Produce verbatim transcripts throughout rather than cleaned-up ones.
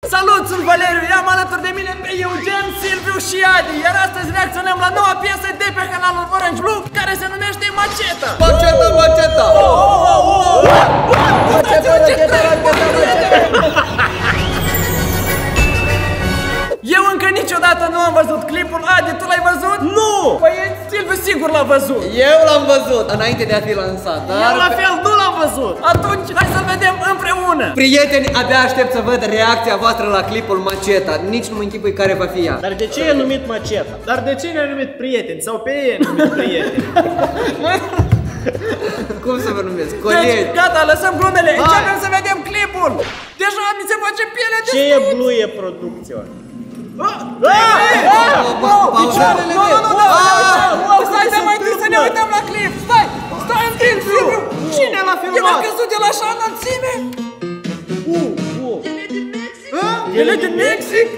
Salut, sunt Valeriu, i-am alături de mine pe Eugen, Silviu și Adi. Iar astăzi reacționăm la noua piesă de pe canalul Orange Blue, care se numește Maceta. Maceta, Maceta! Maceta, Maceta, Maceta! Eu încă niciodată nu am văzut clipul. Adi, tu l-ai văzut? Nu! Păi Silviu sigur l-a văzut. Eu l-am văzut înainte de a fi lansat, dar... Eu la fel nu l-am văzut. Atunci, hai să-l vedem împreună. Prieteni, abia aștept să văd reacția voastră la clipul Maceta. Nici nu mă închipui care va fi ea. Dar de ce e numit Maceta? Dar de ce ne-a numit prieteni? Sau pe ei numit prieteni? Cum să vă numesc? Colegi. Deci, gata, lăsăm glumele. Începem să vedem clipul. Deja mi se face pielea de Ce e Blue e producția? Picioarele Nu, nu, nu, nu, stai de mai întâi să ne uităm la clip. Stai, stai un pic, Silviu. Cine l-a filmat? El a căzut de la așa înălțime. El e din Mexic?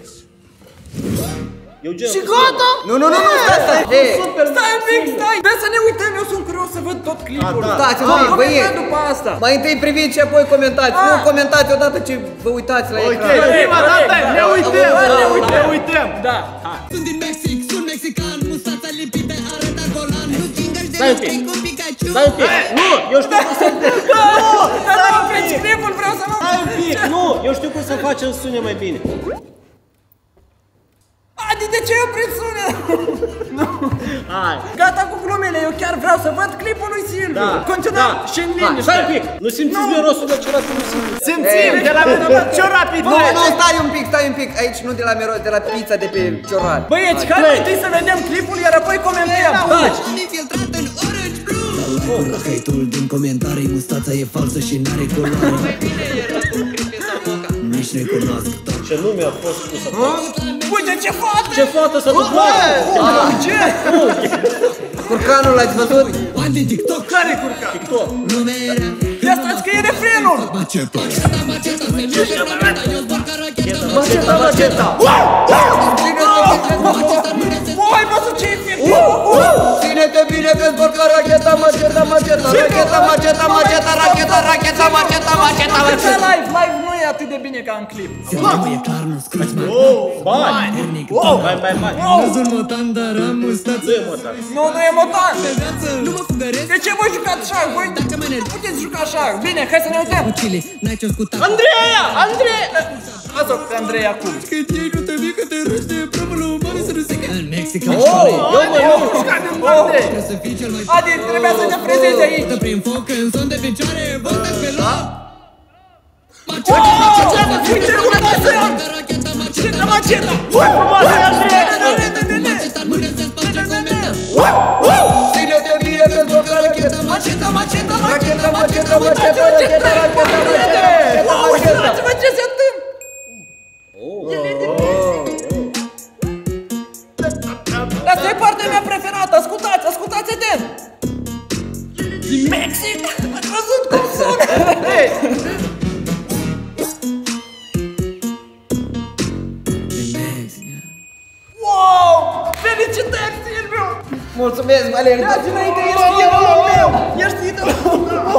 Eugen, Și gata? Nu, nu, nu, nu, stai, stai. Stai un pic, stai. Vrei să ne uităm, eu sunt curios să văd tot clipul. Stați un pic, Vom băieți. vedea după asta. Mai întâi priviți și apoi comentați. Nu comentați odată ce vă uitați la Ok, ecran. prima dată ne uităm, ne uităm, ne uităm. Da. Sunt din Mexic, sunt mexican, mustața lipită arată golan. Nu țingăși de Stai un pic. cu Pikachu. Stai un pic, nu, eu știu cum să... Dar nu opriți clipul, vreau să nu... Stai un pic, nu, eu știu cum să facem să sune mai bine. Adi, de ce eu opriți sunet? Hai. Gata cu glumele, eu chiar vreau să văd clipul lui Silviu. Da, Continuăm da. și în Hai, liniște. stai un pic, nu simțiți mirosul de ceva să nu simțiți. Simțim de la ciorapii. Nu, nu, stai un pic, stai un pic. Aici nu de la miros, de la pizza de pe cioran. Băieți, hai mai întâi să vedem clipul, iar apoi comentăm. Am infiltrat în Orange Blue. La hate-ul din comentarii, mustața e falsă și n-are culoare. Nici recunosc. Ce nume a fost pus acolo? Uite ce fată! Ce fată să duc la? Ce? Curcanul l-ați văzut? Bani din TikTok. Care curca? TikTok. Lume era. Ia stați că e refrenul! Maceta. Maceta, maceta, se duce la meta. Eu zbor ca racheta. Maceta, Maceta. Wow, ai văzut ce efect? Ține-te bine că zbor ca racheta, Maceta, Maceta, racheta, Maceta, Maceta, racheta, racheta, Maceta, Maceta, Așa Maceta. live, live nu e atât de bine ca în clip. Sistemul e clar, nu scriți mai. Oh, bani. Mai, mai, mai. Năzul motan, dar am mustață. Nu e motan. Nu, nu e motan. Nu mă fugăresc. De ce voi jucați șah? Voi Dacă mă enervezi. puteți juca șah. Bine, hai să ne uităm. Chile, n-ai ce asculta. Andreea! Andreea! Lasă-o pe Andreea acum. Când ei nu te vii că te râște Prăvălă umane să nu se ca. În Mexic, Eu mă, eu. trebuie să fii cel mai. Adi, trebuia să te frezezi aici. Dă prin foc în son de picioare. Vă dați pe loc. Uite, urmează! Maceta, maceta! Frumoasă, Andreea! Ține-te bine că zbor ca racheta, Maceta, maceta, racheta, Maceta, Maceta, racheta, racheta, Maceta, wow, uitați-vă ce se întâmplă! Asta e partea mea preferată, ascultați, ascultați atent! Din Mexic? Ați văzut cum sună? Wow! Felicitări, Silviu! mulțumesc, Valeriu. Dați înainte, ești idolul meu! Ești idolul meu!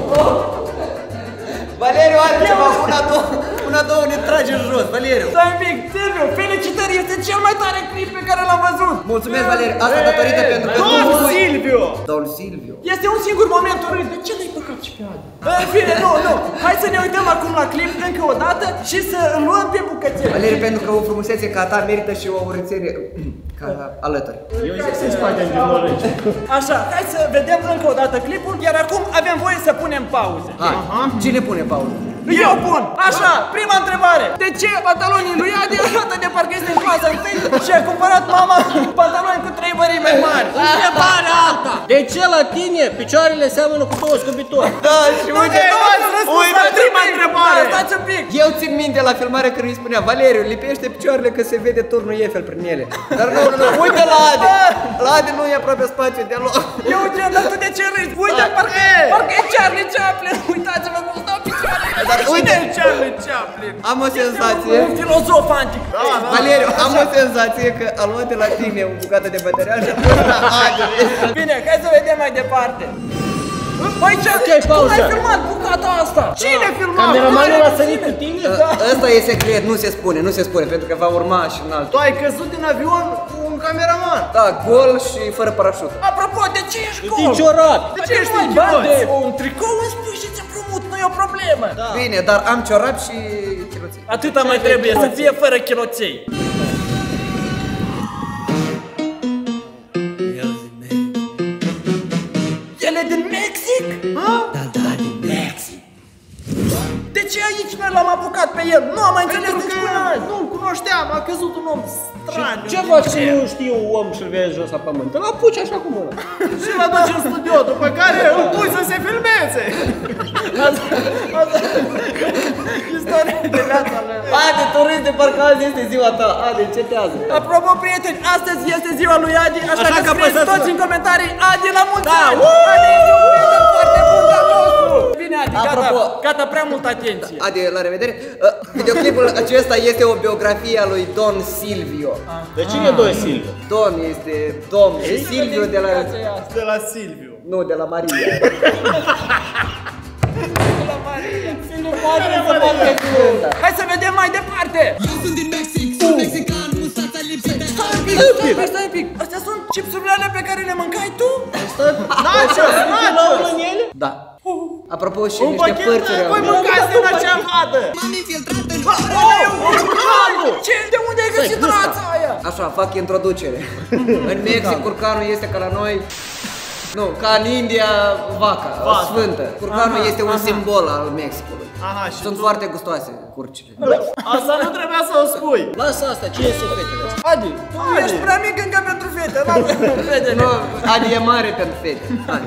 Valeriu are ceva, una, două, una, două, ne trage în jos, Valeriu. Stai un pic, Silviu, felicitări, este cel mai tare clip pe care l-am văzut! Mulțumesc, Valeriu, asta datorită pentru că Domn tu... Silviu! Domnul Silviu. Este un singur moment urât, de ce l-ai păcat și pe Adi? În fine, nu, nu, hai să ne uităm acum la clip încă o dată și să îl luăm pe bucățele. Valeriu, pentru că o frumusețe ca ta merită și o urățenie ca alături. Eu zic să-i scoatem din Orange. Așa, hai să vedem încă o dată clipul, iar acum avem voie să punem pauze. Hai, cine pune pauză? Eu pun! Așa, prima întrebare. De ce pantalonii lui Adi arată de parcă este în clasa întâi și a cumpărat mama pantaloni cu trei mărimi mai mari? Întrebarea alta. De ce la tine picioarele seamănă cu două scubitori? Da, și uite, Nu ați răspuns uite, la prima nimic. întrebare. Da, stați un pic. eu țin minte la filmare când îi spunea Valeriu, lipește picioarele că se vede turnul Eiffel prin ele. Dar nu, nu, nu, uite la Adi. La Adi nu e aproape spațiu deloc. Eu Eugen, dar tu de ce râzi? Uite, parcă, parcă e Charlie Chaplin. Uitați-vă cum stau picioarele. Dar uite, Charlie Chaplin. am o senzație. Un filozof antic. Valeriu, am o senzație că a luat de la tine o bucată de bătăreală și a pus la Adi. Bine, hai să vedem mai departe. Băi, ce Ok, cum pauză. ai filmat bucata asta? Cine filma? Cameramanul a sărit cu tine? Ăsta e secret, nu se spune, nu se spune, pentru că va urma și în altul. Tu ai căzut din avion cu un cameraman. Da, gol și fără parașut. Apropo, de ce ești Din gol? ciorapi. De ce ești Ești bani de chiloți. un tricou îmi spui și ți împrumut, nu e o problemă. Bine, dar am ciorap și chiloții. Atâta mai trebuie, să fie fără chiloței. El e din Mexic? Da, da, din Mexic. De ce aici noi l-am apucat pe el? Nu am mai înțeles Pentru nici că până azi. nu-l cunoșteam, a căzut un om straniu. Ce faci să nu știi un om și-l vezi jos la pământ? Îl apuci așa cu mâna. Și l-a duce în studio, după care îl pui să se filmeze. Istoria de viața mea. Ade, tu râzi de parcă azi este ziua ta. Ade, încetează. Apropo, prieteni, astăzi este ziua lui Adi, așa, Așa că că scrieți apăsați-vă. toți în comentarii Adi la mulți Da, ani! uuu! Adi este un prieten foarte bun de-al nostru! Bine, Adi, gata, Apropo. gata, prea multă atenție. Ade, la revedere. Uh, Videoclipul acesta este o biografie a lui Don Silvio. De cine doi Silviu? Don este domn și Silvio de la... De la Silviu. Nu, de la Maria. Hai să vedem mai departe! Eu sunt din Mexic, sunt mexican, mustața lipsită. Stai, stai un pic, astea sunt chipsurile alea pe care le mâncai tu? Nachos, nachos. în ele? Da. Apropo și Un niște pachet, părțuri. voi au- mâncați din acea vadă. M-am infiltrat în... Ce? De unde ai găsit rața aia? Așa, fac introducere. În Mexic, curcanul este ca la noi. Nu, ca în India, vaca, Vaca. sfântă. Curcanul este un simbol al Mexicului. Aha, și Sunt tu- foarte gustoase curcile. Asta nu trebuia să o spui. Lasă asta, cine sunt fetele astea? Adi, tu ești prea mic încă pentru fete, lasă fetele. Nu, Adi e mare pentru fete. Hai.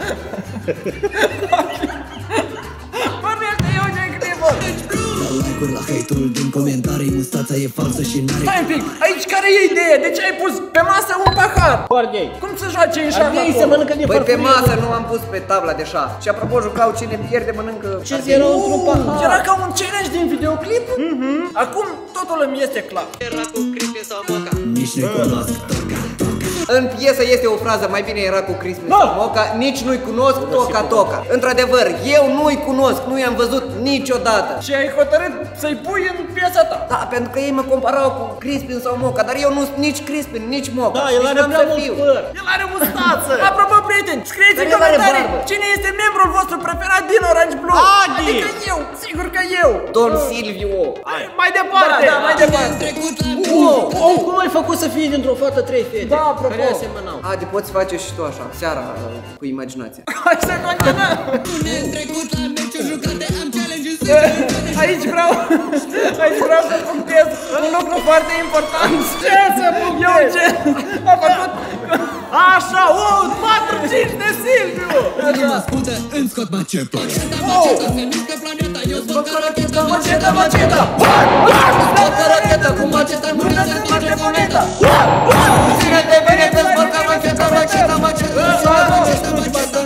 Vorbește eu ce clipă. La like-uri, la hate-ul din comentarii, mustața e falsă și n-are... Stai un pic, aici care e ideea? De ce ai pus pe masă un pahar? Ardei. Cum să joace în șah Ardei se acolo? mănâncă din Păi pe farfurie. masă nu am pus pe tabla de șah. Și apropo, jucau cine pierde mănâncă. Ce era într-un pahar? Era ca un challenge din videoclip? Acum totul îmi este clar. Nici nu-i cunosc toca. În piesă este o frază, mai bine era cu Crispin Da. sau Moca, nici nu-i cunosc Toca Toca. Într-adevăr, eu nu-i cunosc, nu i-am văzut niciodată. Și ai hotărât să-i pui în piesa ta. Da, pentru că ei mă comparau cu Crispin sau Moca, dar eu nu sunt nici Crispin, nici Moca. Da, el Nici are n-am prea să mult fiu. păr. El are mustață. Apropo, prieteni, scrieți Dar în el are comentarii barbă. cine este membrul vostru preferat din Orange Blue. Adi! Adică eu, sigur că eu. Don Silvio. Mai Da, departe. da, mai departe. Trecut la Oh, oh, cum ai făcut să fie dintr-o fată trei fete? Da, apropo. Care asemănau. Adi, poți face și tu așa, seara, cu imaginație. Hai să continuăm. ne-am trecut la meciuri jucate, am challenge-ul Aici vreau, aici vreau să punctez un lucru foarte important. Ce să punctez? Eu ce? A făcut... Așa, o, patru cinci de Silviu. Cine mă ascultă, îmi scot macetul. Se mișcă planeta, eu zbor ca racheta. Maceta, maceta! Sport ca racheta, cu maceta, nu ne se sparge moneta. Ține-te bine că sport ca maceta, maceta, maceta. Maceta, maceta.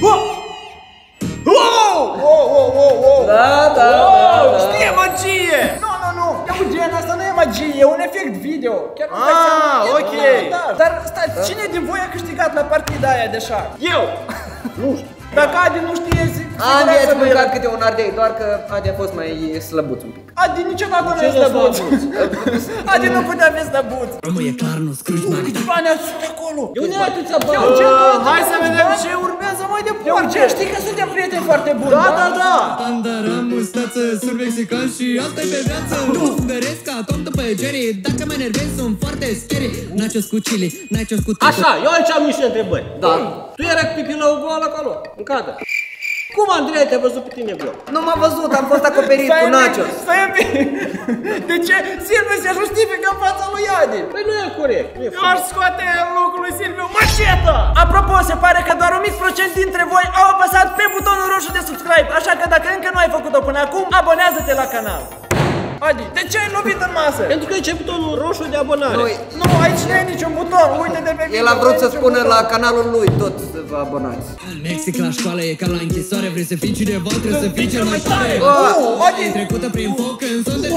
Wow, wow, wow, wow, wow. Da, da, da, da. Știe magie. Nu, nu, nu. Eugen, asta nu e magie, e un efect video. Chiar nu dai Ah, seama. E- ok. Da, da. Dar stai, cine din voi a câștigat la partida aia de șah? Eu. Dacă Adi nu știe, zic, Adi siguranță ați nu mâncat era. câte un ardei, doar că Adi a fost mai slăbuț un pic. Adi niciodată nu Ce e slăbuț. slăbuț? Adi nu putea fi slăbuț. Romă e clar, nu scruci mari. Câți bani ați făcut acolo? Eu nu ai atâția bani. Eugen, tu ai Hai să atâția vedem bani? ce urmează mai departe. Eugen, știi că suntem prieteni foarte buni, Da, da, da. Pandara, mustață, sunt mexican și asta-i pe viață. Nu mă fugăresc ca Tom după Jerry. Dacă mă enervez, sunt foarte scary. Nachos cu chili, nachos cu taco. Așa, eu aici am niște întrebări. Da. Tu erai cu pipilăul gol acolo, în cadă. Cum Andrei te-a văzut pe tine gol? Nu m-a văzut, am fost acoperit cu Stai un pic, nachos. stai un pic. De ce Silviu se justifică în fața lui Adi? Păi nu e corect, nu e Eu frumos. aș scoate în locul lui Silviu maceta. Apropo, se pare că doar un mic procent dintre voi au apăsat pe butonul roșu de subscribe, așa că dacă încă nu ai făcut-o până acum, abonează-te la canal. Adi, de ce ai lovit în masă? Pentru că e ce butonul roșu de abonare. Noi, Nu, aici nu e niciun buton, uite-te pe video. el a vrut nu e să niciun spună buton. la canalul lui, tot să vă abonați. În Mexic la școală e ca la închisoare. Vrei să fii cineva, trebuie să fii cel mai tare. Uh, Adi, E trecută prin foc în son de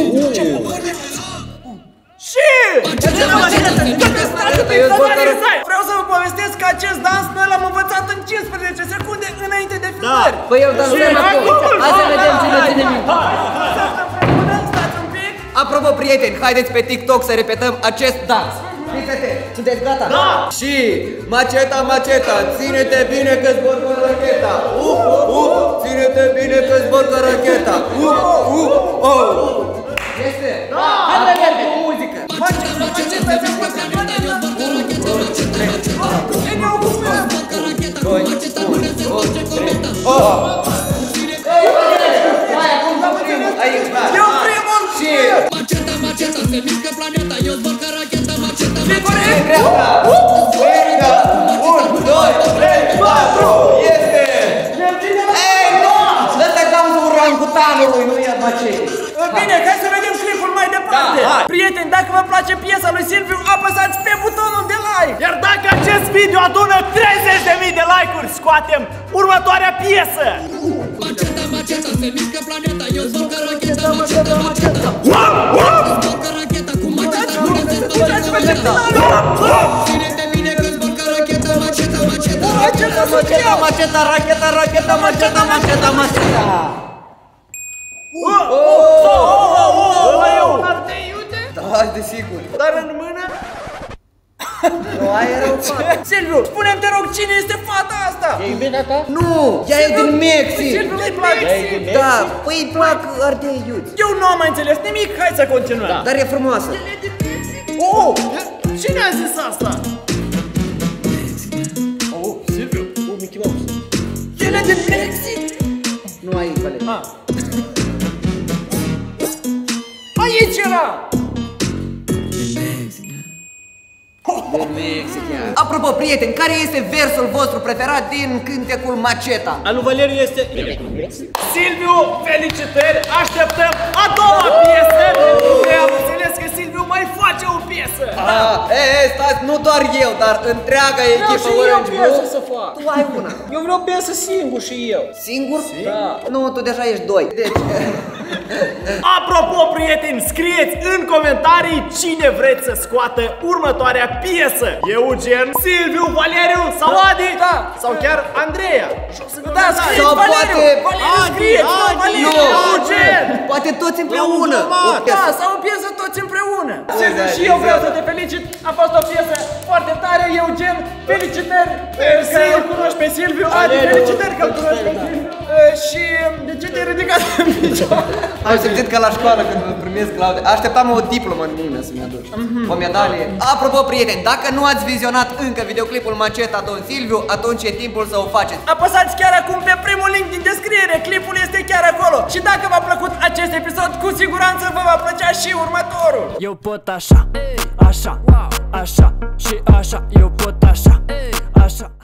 și... Eu spun că- Vreau să vă povestesc că acest dans noi l-am învățat în cincisprezece secunde înainte de Felicitări! Păi eu dansăm acum. Hai să vedem cine ține minte. Stați un pic. Apropo, prieteni, haideți pe TikTok să repetăm acest dans. Uite-te, sunteți gata? Da! Și maceta, maceta, ține-te bine că zbor cu racheta. Uh, uh, ține-te bine că zbor cu racheta. Uh, uh, uh. Este? Da! Hai să vedem cu muzică. Maceta, maceta, se mișcă planeta, eu zbor cu racheta, maceta, maceta. Doi, maceta, nu ne se face cometa. Hai, acum la primul, aici, da. Eu primul! Și Maceta, maceta, se mișcă planeta, eu zbor cu racheta, maceta, Figure! dreapta, stânga, unu, doi, trei, patru, este! Ei, nu! Ăsta e dansul orangutanului, nu e macete. Bine, hai să vedem clipul mai departe. Prieteni, dacă vă place piesa lui Silviu, apăsați pe butonul de like. Iar dacă acest video adună treizeci de mii de like-uri, scoatem următoarea piesă. maceta, maceta, se mișcă planeta, eu zbor cu racheta, maceta, maceta. Zbor cu racheta, cu maceta, nu ne se face cometa. Ține-te bine că zbor cu racheta, maceta, maceta. Maceta, maceta, maceta, racheta, racheta, maceta, maceta, maceta. Da, desigur. Dar în mână? Nu, aia era o fată. Silviu, spune-mi te rog, cine este fata asta? E iubita ta? Nu, ea e din Mexic. Silviu, nu-i place? Da, păi îi plac ardei iuți. Eu nu am mai înțeles nimic, hai să continuăm. Dar e frumoasă. Oh, cine a zis asta? Oh, Silviu. Oh, Mickey Mouse. El e din Mexic? Nu aici, Valeri. Ah. Aici era! Din Mexic, ea. Apropo, prieteni, care este versul vostru preferat din cântecul Maceta? Al lui Valeriu este... Silviu, felicitări! Așteptăm a doua piesă! Eu am înțeles că Silviu mai face o piesă! Ah, ei, ei, stați, nu doar eu, dar întreaga Vreau echipă și eu Orange piesă Blue. să fac. Tu ai una. Eu vreau piesă singur și eu. Singur? Da. Nu, tu deja ești doi. Deci, Apropo, prieteni, scrieți în comentarii cine vreți să scoată următoarea piesă. Eugen, Silviu, Valeriu sau Adi? Da. Sau chiar Andreea. Da, scrieți Sau Valeriu! poate- Valeriu, scrieți! Nu, Valeriu! Nu. Eugen! poate toți împreună. O Da, piesă. sau o piesă toți împreună. da, Silviu, și eu vreau să te felicit. A fost o piesă foarte tare, Eugen. Felicitări că îl cunoști pe Silviu. Adi, felicitări că îl cunoști pe Silviu. Uh, Și de ce te-ai ridicat în picioare? Am simțit că la școală când îl primesc laude, așteptam o diplomă în mână să-mi aduc. O medalie. Apropo, prieteni, dacă nu ați vizionat încă videoclipul Maceta Don Silviu, atunci e timpul să o faceți. Apăsați chiar acum pe primul link din descriere, clipul este chiar acolo. Și dacă v-a plăcut acest episod, cu siguranță vă va plăcea și următorul. Eu pot așa, așa, așa și așa, eu pot așa,